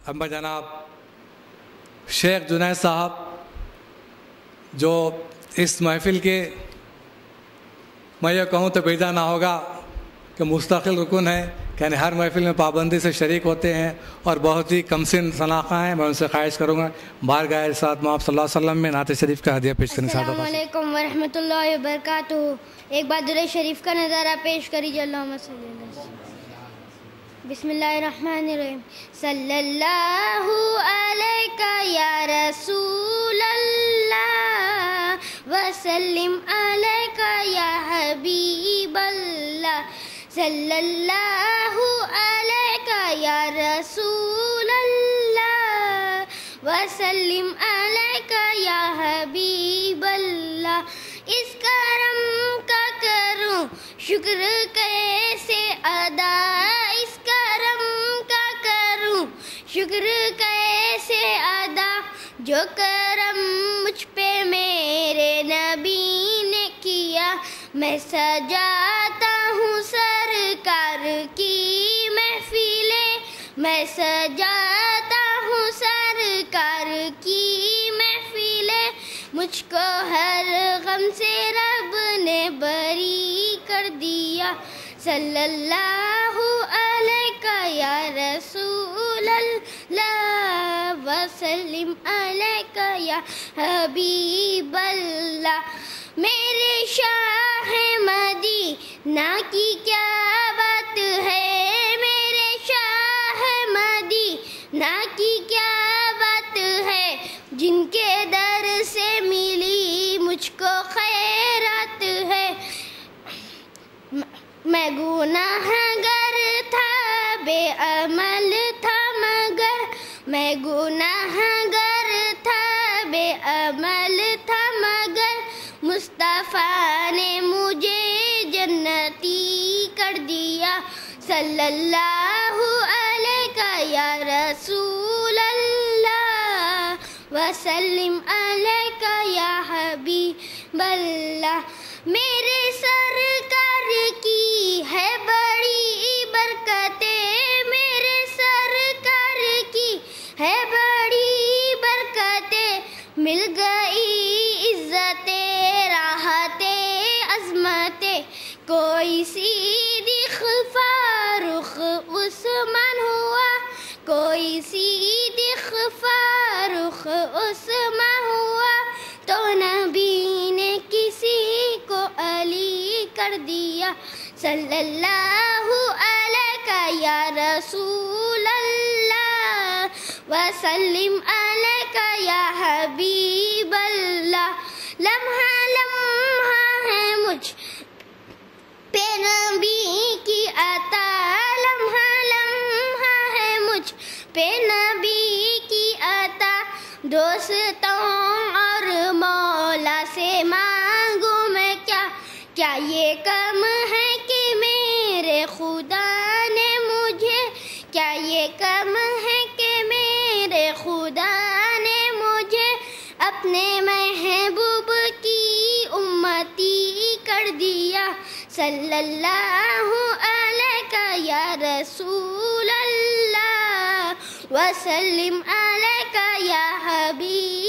اما جناب شیخ جنید صاحب جو اس محفل کے میں یہ کہوں تو بیجا نہ ہوگا کہ مستقل رکن ہے، یعنی ہر محفل میں پابندی سے شریک ہوتے ہیں اور بہت ہی کم سن شناخواں ہیں. میں ان سے خواہش کروں گا بارگاہ ارشاد آپ صلی اللہ علیہ وسلم میں نعت شریف کا ہدیہ پیش کرنے. السلام علیکم ورحمۃ اللہ وبرکاتہ. ایک بار درود شریف کا نظارہ پیش کریے. اللہم صلی اللہ علیہ وسلم. بسم اللہ الرحمن الرحیم. صلی اللہ علیکہ یا رسول اللہ وسلم علیکہ یا حبیب اللہ. صلی اللہ علیکہ یا رسول اللہ وسلم علیکہ یا حبیب اللہ. اس کرم کا کروں شکر کیسے ادا، اس کرم کا کروں شکر کیسے ادا، جو کرم مجھ پہ میرے نبی نے کیا. میں سجاتا ہوں سرکار کی محفلیں، میں سجاتا ہوں سرکار کی محفلیں. مجھ کو ہر غم سے رب نے بری کر دیا. صلی اللہ علیکہ یا رسول اللہ وسلم علیکہ یا حبیب اللہ. میرے شاہ مدینہ کی کیا بات ہے، میرے شاہ مدینہ کی کیا بات ہے، جن کے در سے ملی مجھ کو خیرات ہے. میں گناہ گر تھا، بے عمل تھا مگر، میں گناہ گر تھا، بے عمل تھا مگر، مصطفیٰ نے مجھے جنتی کر دیا. صلی اللہ علیکہ یا رسول اللہ وسلم علیکہ یا حبیب اللہ. میرے سرکار کی ہے بڑی برکتیں، میرے سرکار کی ہے بڑی برکتیں، مل گئی عزتیں راحتیں عظمتیں. کوئی صدیق فاروق عثمان ہوا، کوئی صدیق فاروق عثمان ہوا، تو نبی نے کسی کو علی کر دیا. صلی اللہ علیکہ یا رسول اللہ وسلم علیکہ یا حبیب اللہ. لمحہ لمحہ ہے مجھ پہ نبی کی عطا، لمحہ لمحہ ہے مجھ پہ نبی کی عطا. دوستوں اور مولا سے مانگوں میں کیا، کیا یہ کم ہے کہ میرے خدا نے مجھے، کیا یہ کم ہے کہ میرے خدا نے مجھے اپنے محبوب کی امتی کر دیا. صلی اللہ علیکہ یا رسول اللہ وسلم علیکہ یا حبیب